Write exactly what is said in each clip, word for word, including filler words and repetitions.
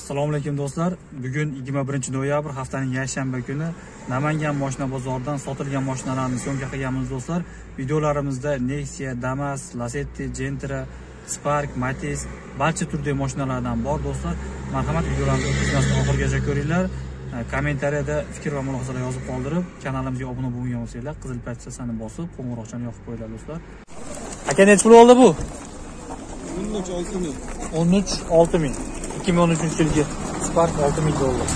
Assalomu alaykum do'stlar. Bugun yigirma birinchi noyabr haftaning yakshanba kuni Namangan moshina bozoridan sotilgan moshinalarni syomka qilganmiz do'stlar. Videolarimizda Nexia, Damas, Lacetti, Gentra, Spark, Matiz barcha turdagi moshinalardan bor do'stlar. Marhamat, videolarni o'tkazmasdan oxirigacha ko'ringlar. Kommentariyada fikr va mulohazalar yozib qoldirib, kanalimizga obuna bo'lgan bo'lsanglar, qizil parchasini bosib, qo'ng'iroqchani yoqib qo'yinglar do'stlar. Aka, necha pul oldi bu? o'n uch olti ming. o'n uch olti ming. ikki ming o'n uchinchi yilgi Spark olti ming dollar.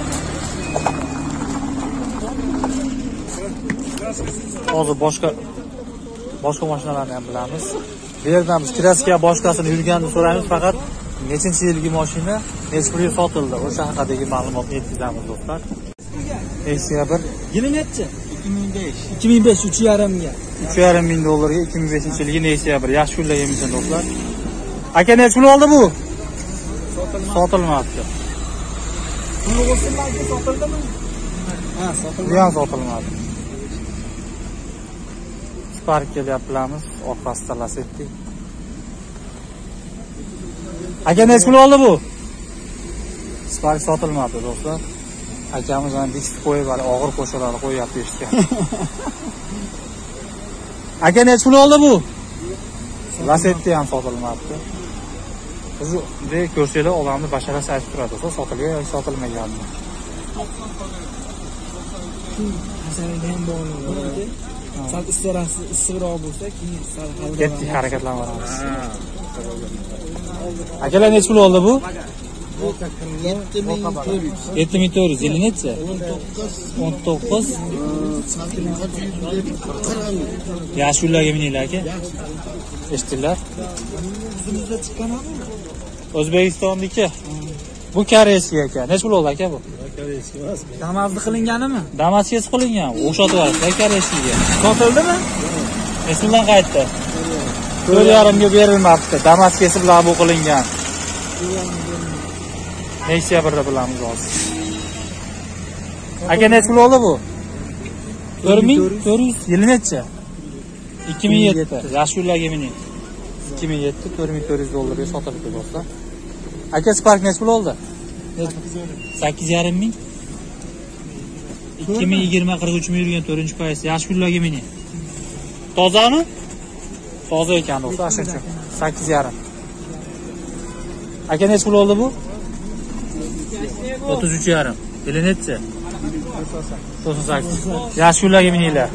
Hozir boshqa boshqa mashinalarni ham bilamiz. Bu yerdan biz kraska boshqasini yurganini so'raymiz, faqat nechinchi yilgi mashina, necha pulga sotildi, o'sha haqidagi ma'lumotni yetkazamiz do'stlar. Nexia bir Yili necha? ikki ming besh. ikki ming besh uch yarim ming ga. uch yarim ming dollarga ikki ming beshinchi yilgi Nexia bir yaxshi kunlarga emas do'stlar. Aka, necha pul oldi bu? Sotilmabdi. Pul bo'lsa-ku sotildimi? Ha, sotildi. Bu ham sotilmadi. Spark kelyapmiz, orqasida Lacetti. Aka, necha pul oldi bu? Spark sotilmadi do'stlar. Akamiz mana disk qo'yib, hali og'ir qo'shiqlarni qo'yapti ishga. Aka, necha pul oldi bu? Lacetti ham sotilmabdi. Siz bunday ko'rsanglar, odamni basharasi aytib turadi, sotilgan yoki sotilmaganmi. Masalaga ham bog'liq. Sal istarasi issiqroq bo'lsa, keyin sal hal ketdik, harakatlanamiz. Akalar, necha pul oldi bu? yetti ming to'rt yuz. Yili necha? o'n to'qqiz. Yaxshi kunlarga mininglar aka. Eshitdilar? O'zimizda chiqqanmi? O'zbekistonniki. Bu Koreyskiy aka. Necha pul oldi aka bu? Koreyskiy emas. Damazli qilinganimi? Damaskesi qilingan. O'xshatib yuborasiz Koreysiyga. Sotildimi? Necha puldan qaytdi? to'rt yarim ga berilmabdi. Damaskesi bilan bu qilingan. Nexia birni bilamiz hozir. Aka, necha pul oldi bu? to'rt ming to'rt yuz. Yili necha? ikki ming yetti. Yaxshi kunlarga mining. ikki ming yetti, to'rt ming to'rt yuz dollarga sotilibdi do'stlar. Aka, Spark necha pul oldi? sakkiz yarim ming. ikki ming yigirma qirq uch ming yurgan to'rtinchi paysi. Yaxshi kunlarga mining. Tozami? Toza ekan do'stlar, shuncha. sakkiz yarim. Aka, necha pul oldi bu? o'ttiz uch yarim. Yili necha? to'qson sakkiz. Yaxshi kunlarga mininglar.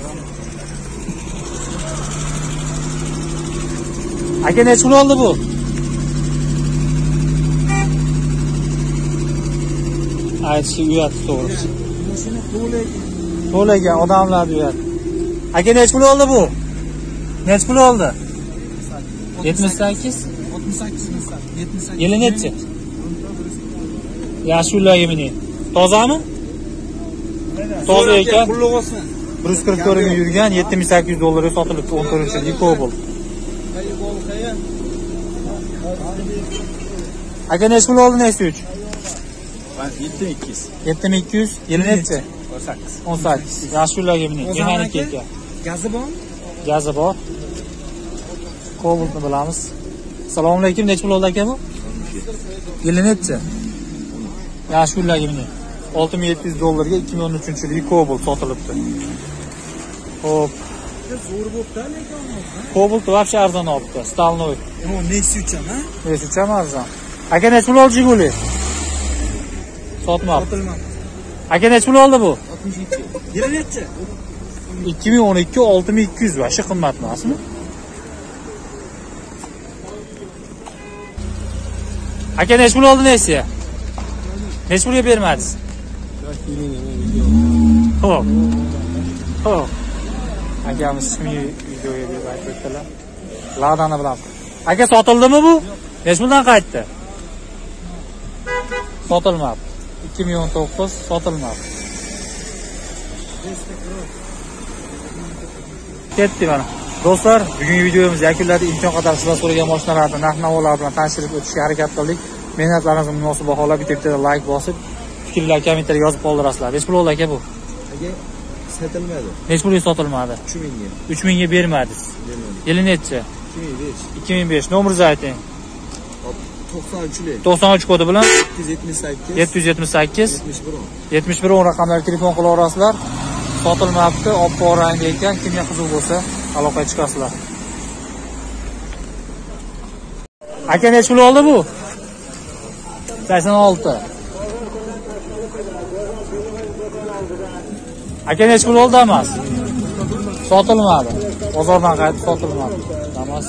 Aka, necha pul oldi bu? Aytishi uyat to'g'ri. Mashina to'lagan. To'lagan odamlar uyat. Aka, necha pul oldi bu? Necha pul oldi? yetmish sakkiz. oltmish sakkiz ming. yetmish sakkiz. Yili necha? Yaxshi kunlarga mining. Tozami? Toza ekan. Pulli bo'lsin. bir yuz qirq to'rt ming yurgan, yetti ming sakkiz yuz dollarga sotilibdi. o'n to'rtinchi yilgi Cobalt. Aka, necha pul oldi Nexia uch? yetti ming ikki yuz. yetti ming ikki yuz. Yili necha? o'n sakkiz. o'n sakkiz. Yaxshi kunlarga mining. Mexanik ekan. Gazi bormi? Gazi bor. Cobaltni bilamiz. Assalomu alaykum. Necha pul oldi aka bu? Yili necha? Yaxshi kunlarga mining. olti ming yetti yuz dollarga ikki ming o'n uchinchi yilgi Cobalt sotilibdi. Xo'p. Zo'r bo'pti lekin. Cobalt вообще arzon olibdi. Stalnoy. Yo, Nexia uchun, ha? Nexia uchun arzon. Aka, necha pul oldi Jiguli? Sotmabdi. Sotilmadi. Aka, necha pul oldi bu? oltmish ikki. Yili necha? ikki ming o'n ikki olti ming ikki yuz. Vashi qimmat emasmi? Aka, necha pul oldi Nexia? Necha pulga bermadingiz? Xo'p. Xo'p. Akamiz shuni videoga deb aytibdilar. Ladani bilan. Aka, sotildimi bu? Necha puldan qaytdi? Sotilmabdi. ikki ming o'n to'qqiz sotilmabdi. Ketdi mana. Do'stlar, bugungi videomiz yakunladi. Imkon qadar sizlar so'ragan mashinalarni narx-navolar bilan tanishtirib o'tishga harakat qildik. Mehnatlaringizni munosib baholab, bitta like bosib, fikrlar kommentariyga yozib qoldirasizlar. Necha pul oldi aka bu? Aka, sotilmadi. Necha pulga sotilmadi? uch mingga. uch mingga bermadingiz. Yili necha? ikki ming besh. ikki ming besh. Nomeringizni ayting. to'qson uchlik. to'qson uch kodi bilan yetti yuz yetmish sakkiz. yetti yuz yetmish sakkiz yetmish bir o'n. yetmish bir o'n raqamlarga telefon qila olasizlar. Sotilmabdi, oppoq rangda ekan. Kimga qiziq bo'lsa, aloqaga chiqasizlar. Aka necha pul oldi bu? sakson olti. Aka necha pul oldi emas? Sotilmadi. Bozordan qaytib sotilmadi. Damas.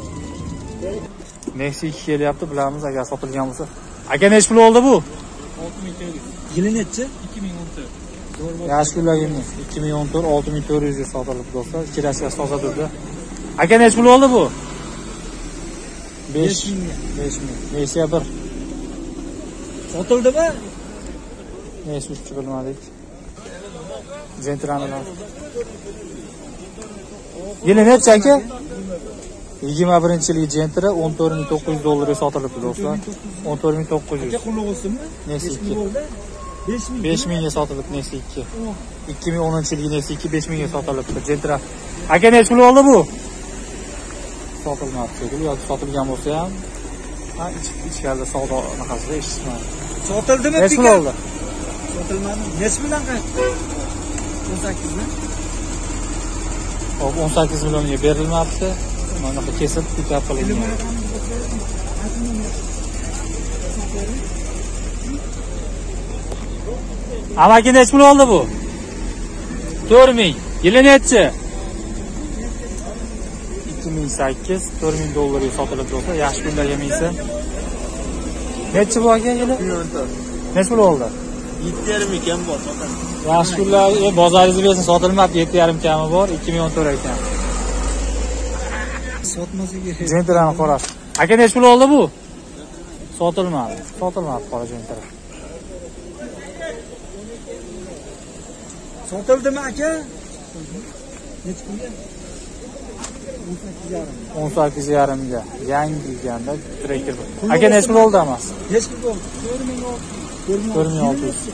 Nexi ikki kelyapti, bilamiz agar sotilgan bo'lsa. Aka necha pul oldi bu? olti ming to'rt yuz. Yili nechi? ikki ming o'n to'rt. Yaxshi kunlarga ikki ming o'n to'rt olti ming to'rt yuz ga sotilib do'stlar. Kirasiga toza turdi. Aka necha pul oldi bu? besh ming. besh ming. Nexi bir. Sotildimi? Nexi uch bilmadik. Gentrani. Yili necha aka? yigirma birinchi yilgi Gentra o'n to'rt ming to'qqiz yuz dollarga sotilibdi do'stlar. o'n to'rt ming to'qqiz yuz. Aka qulluq bo'lsinmi? Nexi ikki. besh ming. besh ming ga sotilibdi Nexi ikki. ikki ming o'ninchi yilgi Nexi ikki besh ming ga sotilibdi Gentra. Aka necha pul oldi bu? Sotilmadi shekilli yoki sotilgan bo'lsa ham ha ichkarida savdo naqasida eshitmayman. Sotildimi? Necha pul oldi? Sotilmadi. Necha bilan qaytdi? o'n sakkiz mi? Hop, o'n sakkiz millionga berilmabdi. Mana bu kesib pikap qilingan. Amaki necha pul oldi bu? to'rt ming. Yili nechi? ikki ming sakkiz, to'rt ming dollarga sotilib tursa, yaxshi kunlarga minsa. Nechi bu aka yili? Necha pul oldi? yetti yarim ming kam bor, sotadi. Yaxshi kunlarga bozoringizni bersin, sotilmabdi, yetti yarim kami bor, ikki ming o'n to'rt ekan. Sotmasa kerak. Gentrani qo'rasi. Aka necha pul oldi bu? Sotilmadi. Sotilmadi qora Gentra. Sotildimi aka? Necha pulga? o'n sakkiz yarim ga. Yangi eganda trekker. Aka necha pul oldi emas? Necha pul oldi? to'rt ming olti yuz.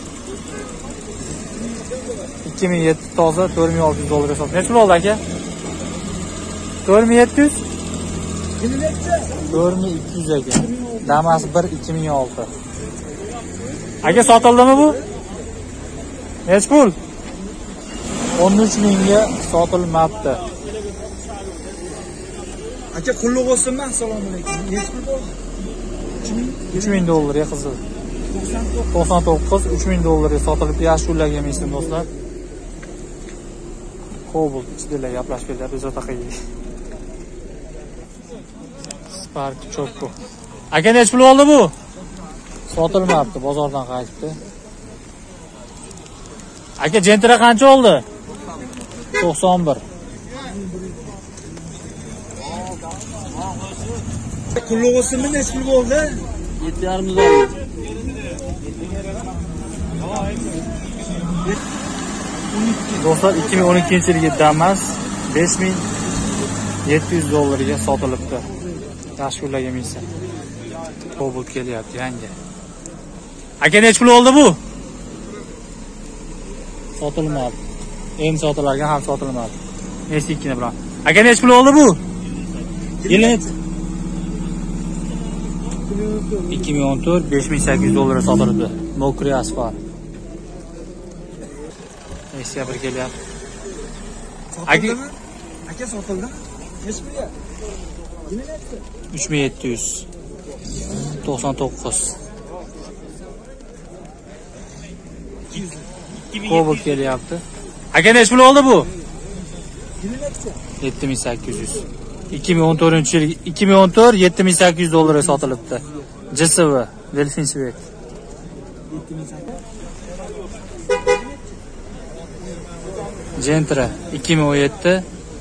ikki ming yetti toza to'rt ming olti yuz dollarga sotdi. Necha pul oldi aka? to'rt ming yetti yuz? to'rt ming ikki yuz aka. Damas bir ikki ming olti. Aka sotildimi bu? Necha pul? o'n uch mingga sotilmabdi. Aka qulluq bo'lsinmi? Assalomu alaykum. Necha pul bo'ldi? uch ming dollarga qizil. to'qson to'qqiz uch ming dollarga sotilib yaxshi kunlarga minsin do'stlar. Cobalt ichida gaplashib keladi o'z taqaga. Spark Choco. Aka necha pul oldi bu? Sotilmabdi, bozordan qaytibdi. Aka Gentra qancha oldi? to'qson bir. Qulluq bo'lsinmi? Necha pul bo'ldi? yetti yarim ming oldi. Do'stlar ikki ming o'n ikkinchi yilgi Damas besh ming yetti yuz dollarga sotilibdi. Yaxshi kunlarga minsa. Cobalt kelyapti yangi. Aka necha pul oldi bu? Sotilmadi. Endi sotilargan ham sotilmadi. Nexi ikki ni bilan. Aka necha pul oldi bu? Yili ikki ming o'n to'rt besh ming sakkiz yuz dollarga sotilibdi. Mokri asfalt. Nexi bir kelyapti. Sotildimi? Aka sotildimi? Necha pulga? Yili nechi? uch ming yetti yuz. to'qson to'qqiz. Cobalt kelyapti. Aka necha pul oldi bu? Yili nechi? yetti ming sakkiz yuz. ikki ming o'n to'rtinchi yil ikki ming o'n to'rt yetti ming sakkiz yuz dollarga sotilibdi. J S V Delfin Svet. yetti ming sakkiz yuz. Gentra ikki ming o'n yetti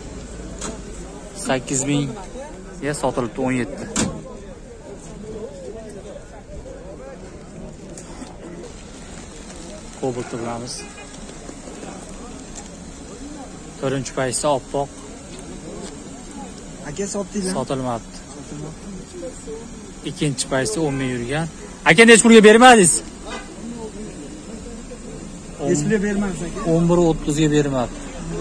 sakkiz ming ga sotilibdi o'n yetti. Cobalt bilamiz. to'rtinchi paytda oppoq. Aka sotdinglar. Sotilmabdi. Ikkinchi paytda o'n ming yurgan. Aka necha pulga bermadingiz? Necha pulga bermadingiz aka? o'n bir o'ttiz ga bermadi.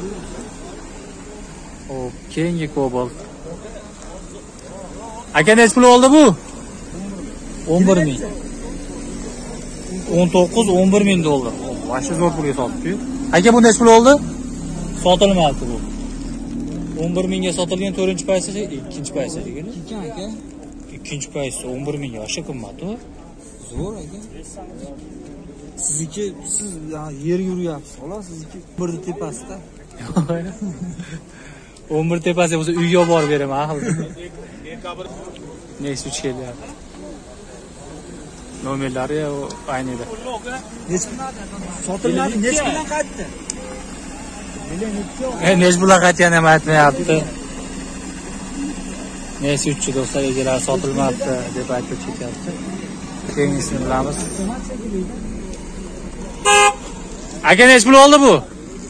Hop, keyingi Cobalt. Aka necha pul oldi bu? o'n bir ming. o'n to'qqiz o'n bir ming dollar. Vashta zo'r pulga sotibdi. Aka bu necha pul oldi? Sotilmayapti bu. o'n bir mingga sotilgan to'rtinchi paysi, ikkinchi paysi degani. Ikki aka. Ikkinchi paysi o'n bir mingga osha qimmat-ku. Zo'r aka. Sizniki siz yer yuryapsiz, xolos sizniki bir tepasida. o'n bir tepasi bo'lsa uyga olib borib beraman, ahil. Neyse uch kelyapti. Nomerlari aynida. Sotilmadi, necha bilan qaytdi? E, necha bilan qaytgan ham aytmayapti. Neyse uchi do'stlar, egalari sotilmabdi deb aytib ketyapti. Keyingisini bilamiz. Aka necha pul oldi bu?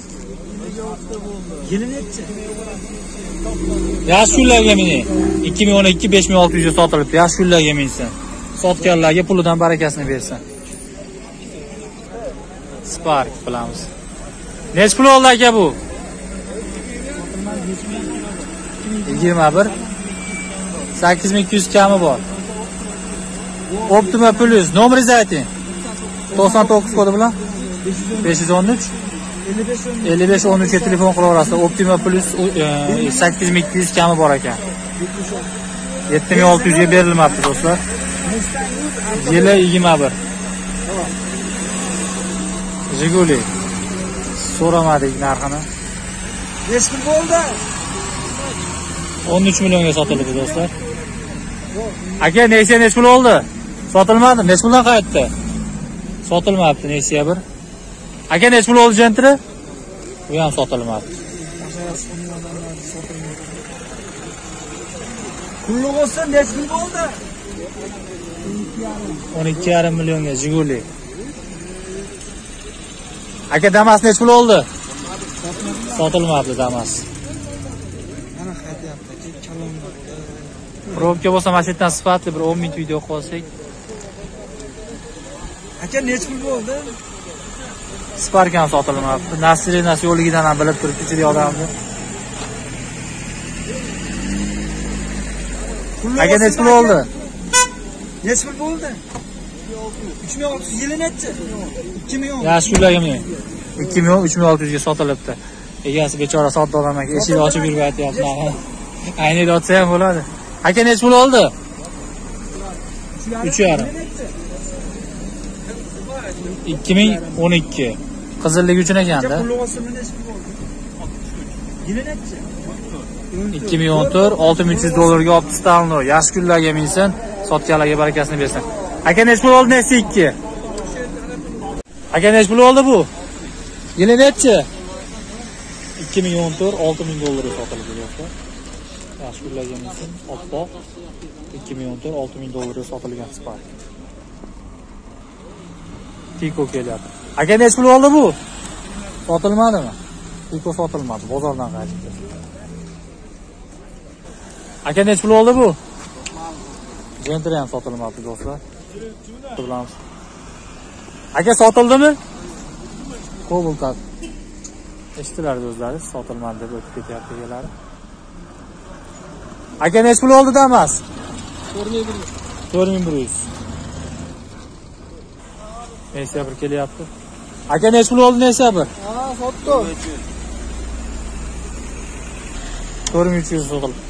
Yili necha? Yaxshi kunlarga meni ikki ming o'n ikki besh ming olti yuz ga sotilibdi. Yaxshi kunlarga mensin. Sotganlarga pulidan barakasini bersin. Spark bilamiz. Necha pul oldi aka bu? yigirma bir sakkiz ming ikki yuz kami bor. Optima Plus nomeringizni ayting. to'qson to'qqiz kodi bilan besh yuz o'n uch ellik besh o'n uch ga telefon qilaverasiz. Optima Plus sakkiz ming ikki yuz kami bor ekan. yetti ming olti yuz ga berilmoqda do'stlar. Yili yigirma bir. Jiguli. So'ramadik narxini. Necha pul bo'ldi? o'n uch millionga sotildi do'stlar. Aka Nexia necha pul oldi? Sotilmadi. Necha puldan qaytdi? Sotilmabdi Nexia bir. Aka necha pul oldi Gentra? Bu ham sotilmabdi. Pulli bo'lsa necha pul bo'ldi? o'n ikki yarim millionga Jiguli. Aka Damas necha pul oldi? Sotilmabdi Damas. Mana qaytyapti, kalonda. Probka bo'lsa mana shu yerdan sifatli bir o'n ming video qo'ysak. Aka necha pul bo'ldi? Spark ham sotilmabdi. Nasrinasi yo'ligidan ham bilib turibdi ichida odamni. Aka necha pul oldi? Necha pul bo'ldi? uch ming olti yuz yili necha? ikki ming o'n. Yaxshi kunlarga meni. ikki ming uch ming olti yuz ga sotilibdi. Egasi bechora sotdi odamga eshik ochib yurib aytyapti. Aynida otsa ham bo'ladi. Aka necha pul oldi? uch yarim. ikki ming o'n ikki. Qizilligi uchun ekanda. Yili necha? ikki ming o'n to'rt olti ming uch yuz dollarga olib stalno. Yaxshi kunlarga minsin, sotganlarga barakasini bersin. Aka necha pul oldi Nexia ikki? Aka necha pul oldi bu? Yili necha? ikki ming o'n to'rt olti ming dollarga sotildi do'stlar. Yaxshi kunlarga minsin, oppoq ikki ming o'n to'rt olti ming dollarga sotilgan Spark. Tiko kelyapti. Aka necha pul oldi bu? Sotilmadimi? Tiko sotilmadi, bozordan qaytdi. Aka necha pul oldi bu? Gentra ham sotilmadi do'stlar. Bilamiz. Aka sotildimi? Cobalt. Eshitilar do'stlar, sotilmadi deb o'tib ketyapti egalari. Aka necha pul oldi Damas? to'rt ming bir yuz. Nexia bir kelyapti. Aka necha pul oldi Nexia bir? Ha, sotdi. to'rt ming uch yuz sotildi.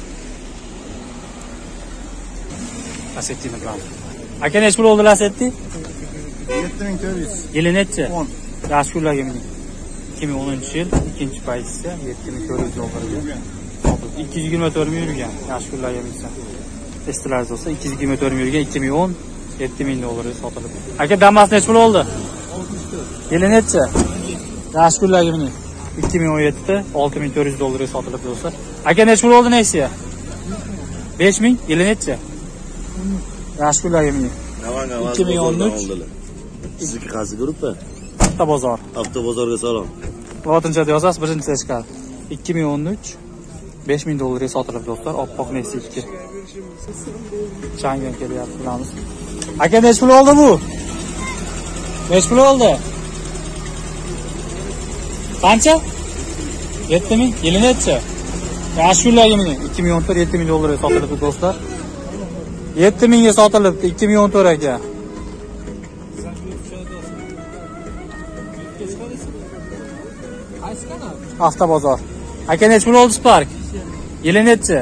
Lasetti bilan. Aka necha pul oldi Lasetti? yetti ming to'rt yuz. Yili necha? o'n. Yaxshi kunlarga meni. ikki ming o'ninchi yil ikkinchi paytisi yetti ming to'rt yuz dollarga. ikki yuz yigirma to'rt ming yurgan. Yaxshi kunlarga mensa. Estilar bo'lsa ikki yuz yigirma to'rt ming yurgan ikki ming o'n yetti ming dollarga sotildi. Aka Damas necha pul oldi? Yili necha? Yaxshi kunlarga meni. ikki ming o'n yetti olti ming to'rt yuz dollarga sotildi do'stlar. Aka necha pul oldi Nexia? besh ming. Yili necha? Yaxshi kunlarga meni. ikki ming o'n uch Sizniki qaysi guruhda? Avtobozor. Avtobozorga salom. Lotinchada yozasiz, birinchisi chiqadi. ikki ming o'n uch besh ming dollarga sotilib do'stlar, oppoq Nexia ikki. Changan kelyapti bilamiz. Aka necha pul oldi bu? Necha pul oldi? Qancha? yetti ming. Yili necha? Yaxshi kunlarga meni ikki ming o'n to'rt yetti ming dollarga sotilib do'stlar. yetti mingga sotilibdi, ikki ming o'n to'rt aka. Qaysi kanal? Avtobozor. Aka nech pul oldi Spark? Yili nechi?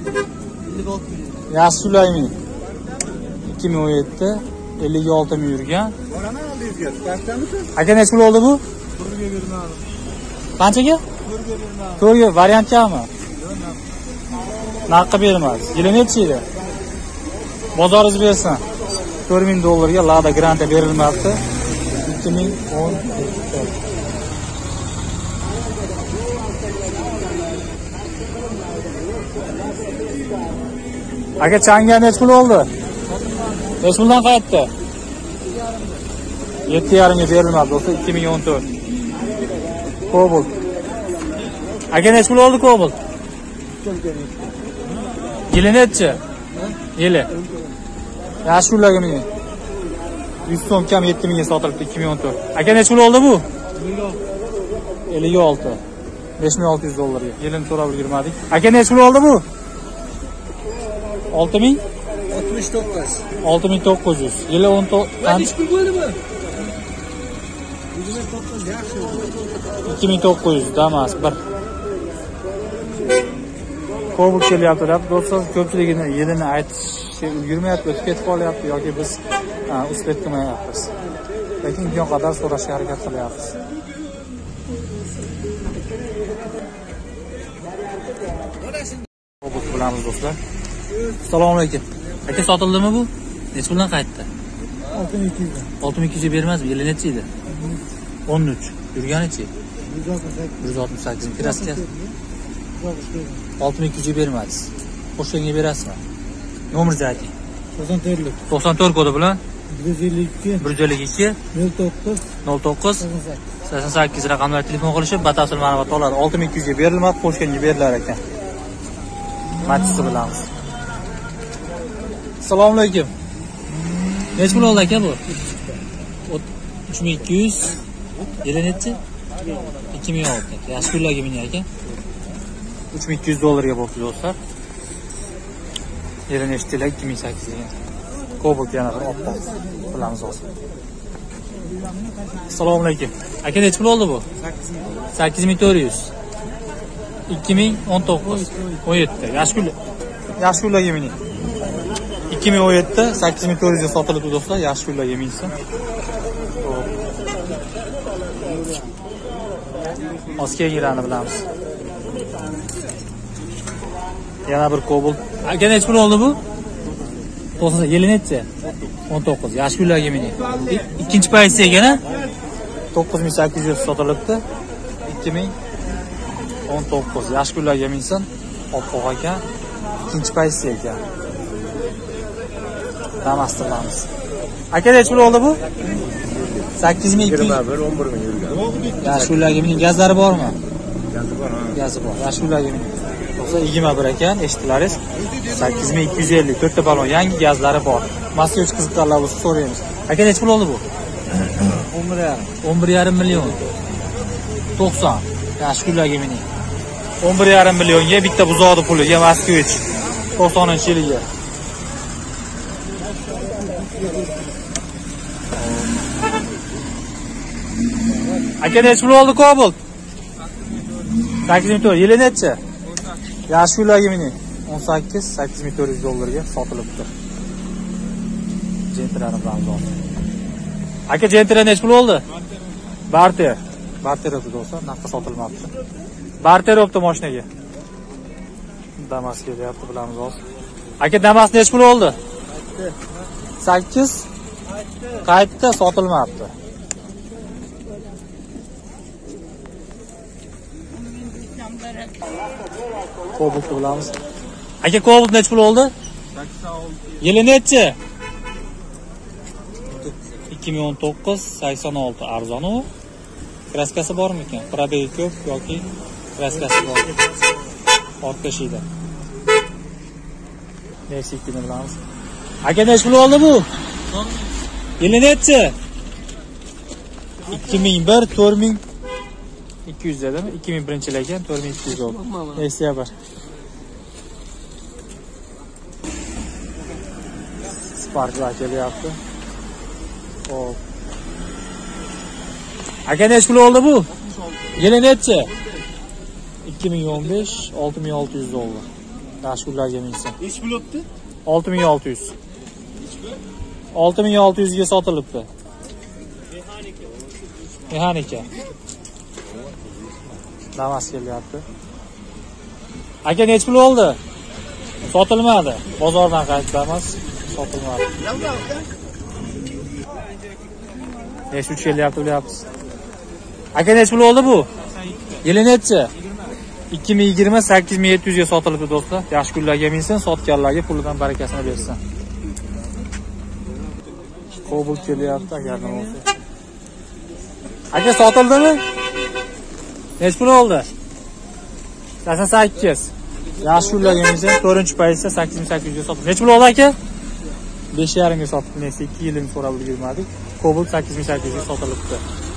Yaxshi ulaymi. ikki ming o'n yetti, ellik olti ming yurgan. Oraman oldingizga. Sparkdamisiz? Aka nech pul oldi bu? To'rtga bermadim. Qanchaga? To'rtga bermadim. to'rtga variantgami? Naqqa bermadi. Yili nechi edi? Bozoringiz bersin. to'rt ming dollarga Lada Granta berilmoqda. ikki ming o'n yetti. Aka changa nech pul oldi? Nech puldan qaytdi? yetti yarim ga berilmoqda bo'lsa ikki ming o'n to'rt. Cobalt. Aka nech pul oldi Cobalt? Yili nechi? Yili. Yaxshi ularga meni. yuz so'm kam yetti mingga sotilibdi ikki ming o'n to'rt. Aka nech pul oldi bu? ellik olti. besh ming olti yuz dollarga. Yilini so'rab ulgurmadik. Aka nech pul oldi bu? olti ming? oltmish to'qqiz. olti ming to'qqiz yuz. Yili o'n to'rt. Qancha pul bo'ldimi? yigirma to'qqiz yaxshi. ikki ming to'qqiz yuz Damas bir. Cobalt kelyapti deb do'stlar, ko'pchiligini yilini aytishga ulgurmayapti, o'tib ketib qolyapti yoki biz uspet qilmayapmiz. Lekin imkon qadar so'rashga harakat qilyapmiz. Cobalt bilamiz do'stlar. Assalomu alaykum. Aka sotildimi bu? Nech puldan qaytdi? olti ming ikki yuz. olti ming ikki yuz bermasmi? Yili necha edi? o'n uch. Yurganichi? yuz oltmish sakkiz. Kraska olti ming ikki yuz bermadingiz. Qo'shimga berasizmi? Nomeringizni ayting. to'qson to'rt. to'qson to'rt kodi bilan bir yuz ellik ikki. bir yuz ellik ikki nol to'qqiz. nol to'qqiz sakson sakkiz raqamlar telefon qilishib batafsil ma'lumot oladi. olti ming ikki yuz ga berilmadi, qo'shimga berilar ekan. Matisi bilamiz. Assalomu alaykum. Nech pul oldi aka bu? uch ming ikki yuz. Yili nechi? ikki ming olti. Yaxshi pullarga meni aka. uch ming ikki yuz dollarga bo'ldi do'stlar. Yili nechtila? ikki ming sakkiz degan. Cobalt yana bir oppoq bilamiz hozir. Assalomu alaykum. Aka nech pul oldi bu? sakkiz ming to'rt yuz. ikki ming o'n to'qqiz. o'n yetti. Yaxshi pul. Yaxshi pullarga meni. ikki ming o'n yetti, sakkiz ming to'rt yuz ga sotilibdi do'stlar. Yaxshi pullarga minsin. Oskegirani bilamiz. Yana bir Cobalt. Aka nech pul oldi bu? to'qson. Yili nechi? o'n to'qqiz. Yaxshi pullarga meni. Ikkinchi pozitsiya ekan-a? to'qqiz ming sakkiz yuz sotilibdi. ikki ming o'n to'qqiz. Yaxshi pullarga minsin. Oppoq ekan. Ikkinchi pozitsiya ekan. Damastiramiz. Aka nech pul oldi bu? sakkiz ming yigirma bir o'n bir ming yurgan. Yaxshi ularga mening gazlari bormi? Gazi bor, ha. Gazi bor. Yaxshi ularga mening. Bo'lsa yigirma bir ekan, eshitdilaringiz. sakkiz ming ikki yuz ellik to'rtta balon yangi gazlari bor. Moskvich qiziqqanlar bo'lsa so'raymiz. Aka nech pul oldi bu? o'n bir yarim. o'n bir yarim million. to'qson. Yaxshi ularga mening. o'n bir yarim millionga bitta buzoqni puliga Moskvich to'qsoninchi yiliga. Aka nech pul oldi Cobalt? sakkiz ming to'rt yuz. Yili nechi? Yaxshi ularga meni. o'n sakkiz, sakkiz ming to'rt yuz dollarga sotilibdi. Gentrani bilan. Aka Gentra nech pul oldi? Barter. Barter o'tdi do'stlar, naqqa sotilmoqda. Barter o'tdi mashinaga. Damas kelyapti bilamiz hozir. Aka Damas nech pul oldi? sakkiz. Qaytdi, sotilmoqda. Cobalt bilamiz. Aka Cobalt nech pul oldi? sakson olti. Yili nechi? ikki ming o'n to'qqiz, sakson olti arzon u. Kraskasi bormi ekan? Probegi ko'p yoki kraskasi bor. Orqa shida. Nexikini bilamiz. Aka nech pul oldi bu? Yili nechi? ikki ming bir, to'rt ming ikki yuz dedimi? ikki ming birinchi yil ekan, to'rt ming ikki yuz oldi. Nexia bir. Sparklar kelyapti. Hop. Aka necha pul oldi bu? Yili necha? ikki ming o'n besh, olti ming olti yuz dollar. Yaxshi kunlarga minsa. Necha pul o'tdi? olti ming olti yuz. olti ming olti yuz ga sotilibdi. Mexanika. Mexanika. Damas kelyapti. Aka necha pul oldi? Sotilmadi. Bozordan qaytamiz. Sotilmadi. Necha uch kelyapti, bilyapsiz. Aka necha pul oldi bu? Yili necha? ikki ming yigirma sakkiz ming yetti yuz ga sotilibdi do'stlar. Yaxshi kunlarga minsin, sotganlarga pulidan barakasini bersin. Cobalt kelyapti agar nima bo'lsa. Aka sotildimi? Necha pul oldi? sakson sakkiz. Yaxshi kunlarga minsin, to'rtinchi pozitsiya sakkiz ming sakkiz yuz ga sotildi. Necha pul oldi aka? besh yarim ga sotibdi. Neyse ikki yilini so'rab ulgurmadik. Cobalt sakkiz ming sakkiz yuz ga sotilibdi.